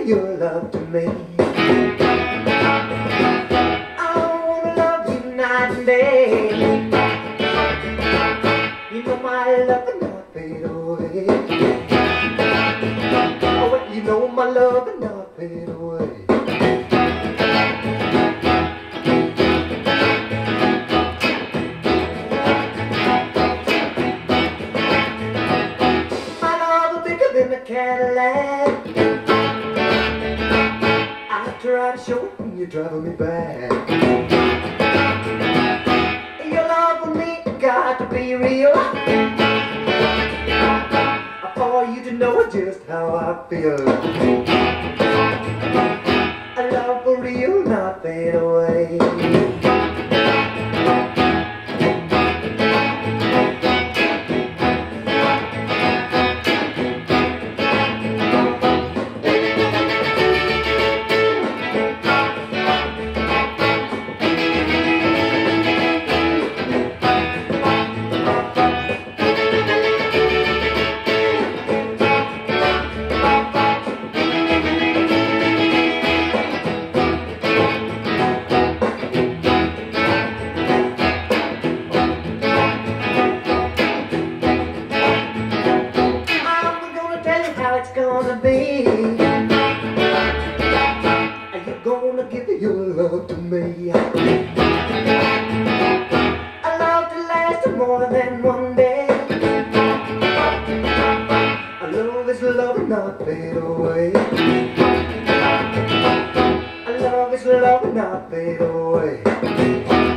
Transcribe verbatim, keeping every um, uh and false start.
give your love to me. I wanna love you night and day. You know my love will not fade away. Oh, well, you know my love will not fade away. In the Cadillac, I try to show it when you're driving me back. Your love with me got to be real, for you to know just how I feel. A love for real, not fade away. How it's gonna be. Are you gonna give your love to me? A love to last more than one day. A love is love, not fade away. A love is love, not fade away.